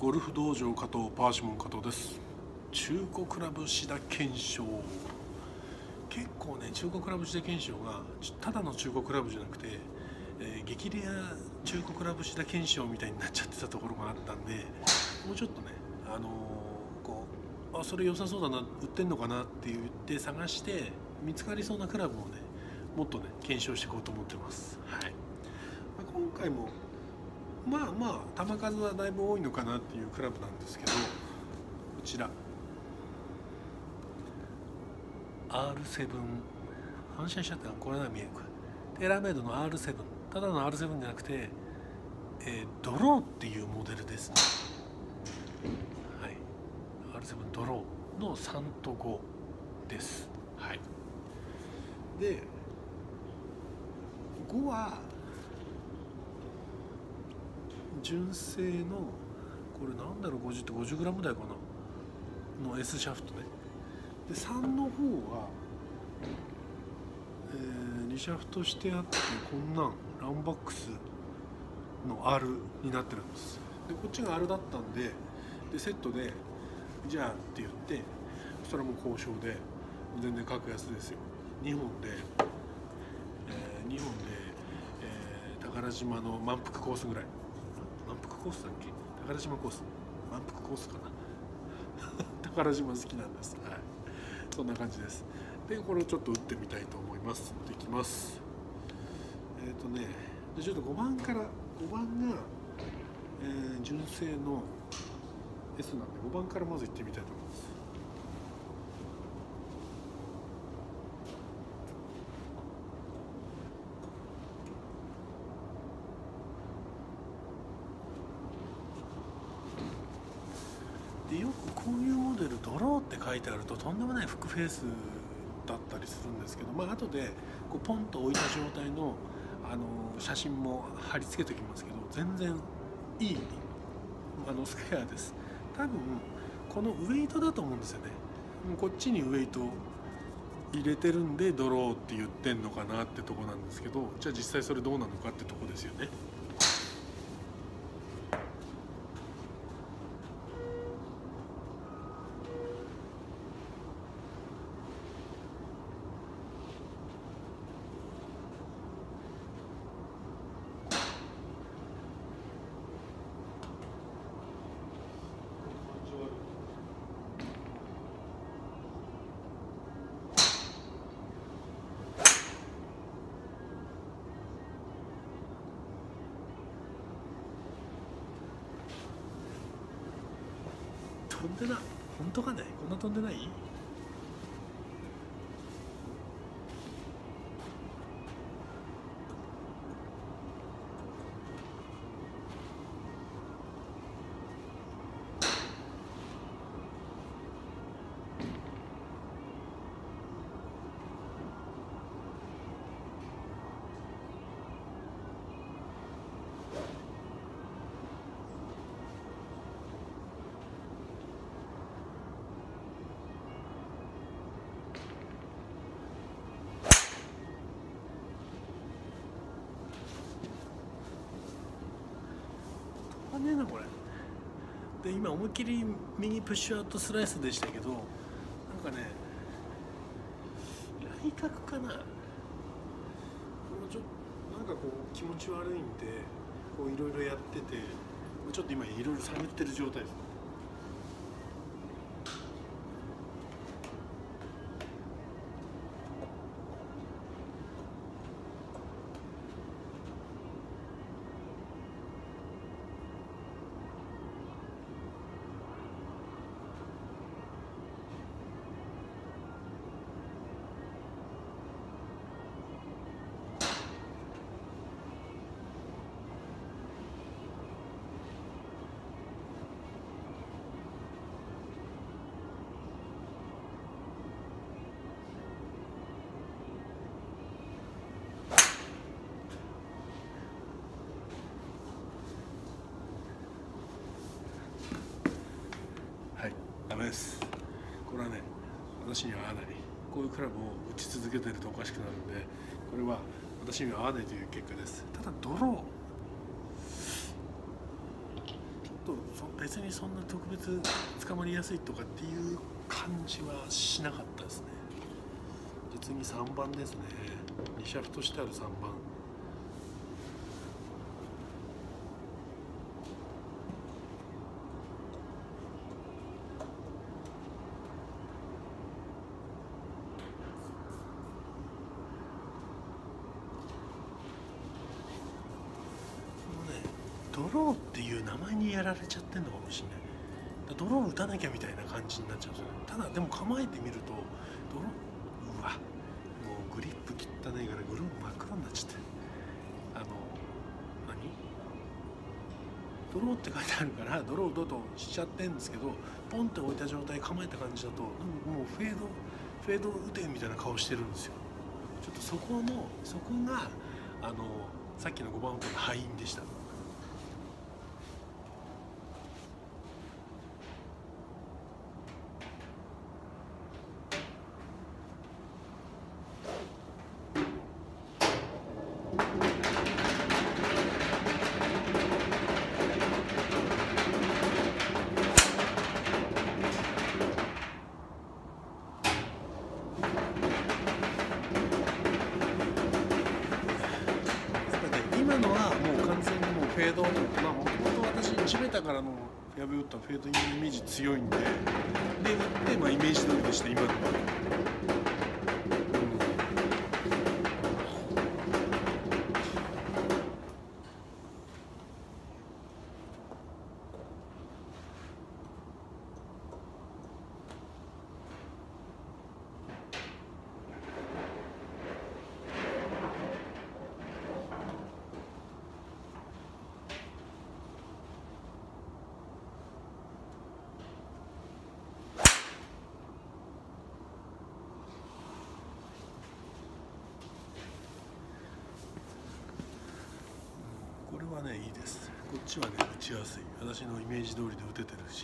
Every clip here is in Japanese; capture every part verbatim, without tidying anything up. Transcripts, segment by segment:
ゴルフ道場加藤パーシモン加藤です。中古クラブシダ検証、結構ね中古クラブシダ検証がただの中古クラブじゃなくて、えー、激レア中古クラブシダ検証みたいになっちゃってたところがあったんで、もうちょっとねあのー、こうあそれ良さそうだな、売ってんのかなって言って探して見つかりそうなクラブをねもっとね検証していこうと思ってます。はい、まあ、今回もまあまあ球数はだいぶ多いのかなっていうクラブなんですけど、こちら アールセブン 反射しちゃったらこれが見えるか、テーラーメイドの アールセブン、 ただの アールセブン じゃなくて、えー、ドローっていうモデルですね。はい、アールセブン ドローのさんとごです。はい、でごは純正のこれなんだろう、ごじゅうって ごじゅうグラム 台かなの S シャフトね。でさんの方は、えー、にシャフトしてあって、こんなんランバックスの R になってるんです。でこっちが R だったんで、でセットでじゃあって言って、それも交渉で全然格安ですよ。にほんで、えー、にほんで、えー、宝島の満腹コースぐらい、満腹コースだっけ、宝島コース、満腹コースかな宝島好きなんです。はい、そんな感じです。でこれをちょっと打ってみたいと思います。できます。えっ、ー、とねでちょっとごばんから、ごばんが、えー、純正の S なんで、ごばんからまず行ってみたいと思います。でよくこういうモデルドローって書いてあるととんでもないフックフェースだったりするんですけど、まあ後でこうポンと置いた状態の、あの写真も貼り付けておきますけど、全然いいあのスクエアです。多分このウエイトだと思うんですよね。こっちにウエイト入れてるんでドローって言ってんのかなってとこなんですけど、じゃあ実際それどうなのかってとこですよね。飛んでない、本当かね、こんな飛んでない。ねえなこれで、今思いっきり右プッシュアウトスライスでしたけど、なんかね来角かな、このちょなんかこう気持ち悪いんでこういろいろやってて、ちょっと今いろいろ探ってる状態です。はい、ダメです。これはね、私には合わない。こういうクラブを打ち続けてるとおかしくなるんで、これは私には合わないという結果です。ただドロー、ちょっとそ別にそんな特別捕まりやすいとかっていう感じはしなかったですね。で次さんばんですね。にシャフトしてあるさんばん。ドローっていう名前にやられちゃってんのかもしれない。ドロー打たなきゃみたいな感じになっちゃうんですよね。ただでも構えてみるとドロー、うわもうグリップ汚いからグルー真っ黒になっちゃって、あの何ドローって書いてあるからドロードとしちゃってんですけど、ポンって置いた状態構えた感じだともうフェードフェード打てみたいな顔してるんですよ。ちょっとそこのそこがあのさっきのごばん打ったの敗因でした。今のはもう完全にもうフェード、まあもともと私いちメーターからのやべ打ったフェードイメージ強いんで、で打ってまあイメージ通りでした今のは。これはねいいです。こっちはね打ちやすい。私のイメージ通りで打ててるし、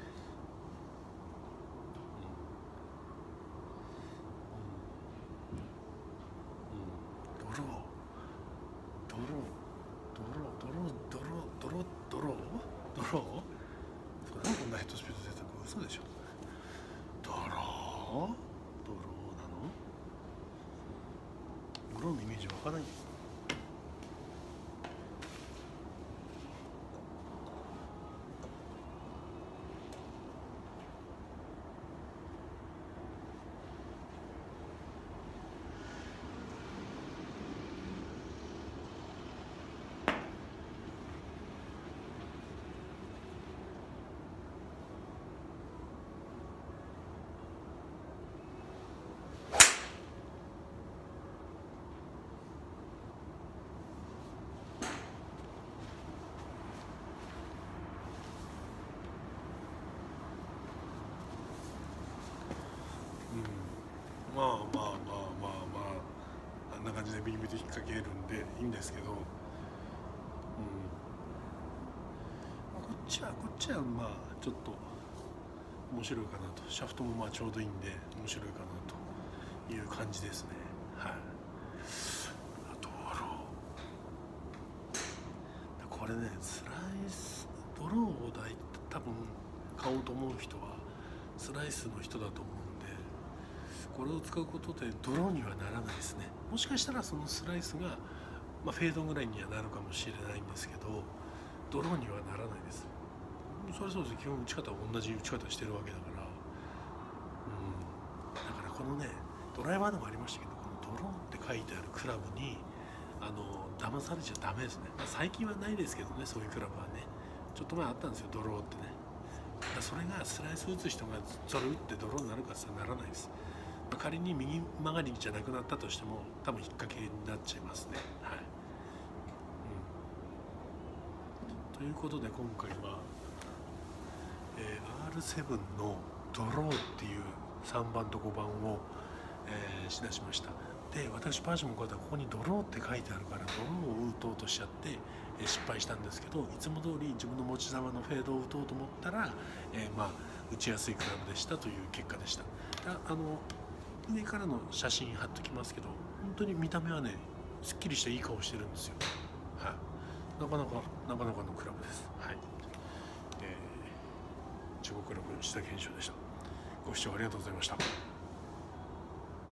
ドロードロードロードロードロードロードロードローそれなんでこんなヘッドスピード出てるの？嘘でしょ。ドロードローなの？ドローのイメージわからない。まあまあまあまあまああんな感じでビリビリ引っ掛けるんでいいんですけど、うん、こっちはこっちはまあちょっと面白いかなと。シャフトもまあちょうどいいんで面白いかなという感じですね。はい。ドロー、これねスライスドローを大多分買おうと思う人はスライスの人だと思うんで、これを使うことでドローにはならないですね。もしかしたらそのスライスが、まあ、フェードぐらいにはなるかもしれないんですけど、ドローにはならないです。それそうです。基本打ち方は同じ打ち方してるわけだから、うん、だからこのねドライバーでもありましたけど、このドローって書いてあるクラブにあの騙されちゃダメですね。まあ、最近はないですけどね、そういうクラブはね。ちょっと前あったんですよ、ドローってね。それがスライス打つ人がそれ打ってドローになるかってならないです。仮に右曲がりじゃなくなったとしても多分引っ掛けになっちゃいますね。はい。うん、ということで今回は、えー、アールセブン のドローっていうさんばんとごばんを、えー、しだしました。で私パーシモンこうやってここにドローって書いてあるからドローを打とうとしちゃって、えー、失敗したんですけど、いつも通り自分の持ち球のフェードを打とうと思ったら、えー、まあ打ちやすいクラブでしたという結果でした。ああの上からの写真貼っときますけど、本当に見た目はねすっきりしたいい顔してるんですよ。はい、なかなかなかなかのクラブです。はい。 中国クラブ下健翔でした。ご視聴ありがとうございました。